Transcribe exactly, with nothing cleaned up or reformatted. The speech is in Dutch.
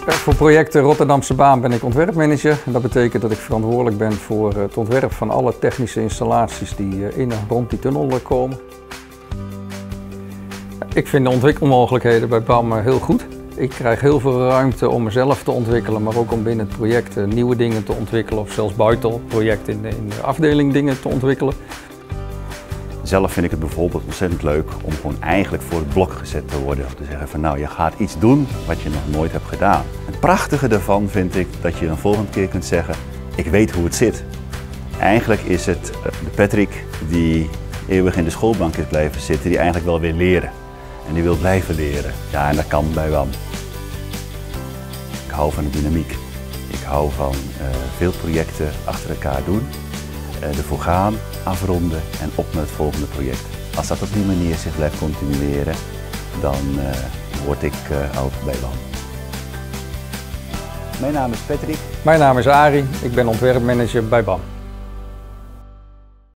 Voor projecten Rotterdamse Baan ben ik ontwerpmanager. Dat betekent dat ik verantwoordelijk ben voor het ontwerp van alle technische installaties die in en rond die tunnel komen. Ik vind de ontwikkelmogelijkheden bij B A M heel goed. Ik krijg heel veel ruimte om mezelf te ontwikkelen, maar ook om binnen het project nieuwe dingen te ontwikkelen of zelfs buiten het project in de, in de afdeling dingen te ontwikkelen. Zelf vind ik het bijvoorbeeld ontzettend leuk om gewoon eigenlijk voor het blok gezet te worden. Om te zeggen van nou, je gaat iets doen wat je nog nooit hebt gedaan. Het prachtige daarvan vind ik dat je een volgende keer kunt zeggen, ik weet hoe het zit. Eigenlijk is het de Patrick die eeuwig in de schoolbank is blijven zitten, die eigenlijk wel wil leren. En die wil blijven leren. Ja, en dat kan bij B A M. Ik hou van de dynamiek. Ik hou van uh, veel projecten achter elkaar doen. Uh, ervoor gaan, afronden en op naar het volgende project. Als dat op die manier zich blijft continueren, dan uh, word ik uh, oud bij B A M. Mijn naam is Patrick. Mijn naam is Arie. Ik ben ontwerpmanager bij B A M.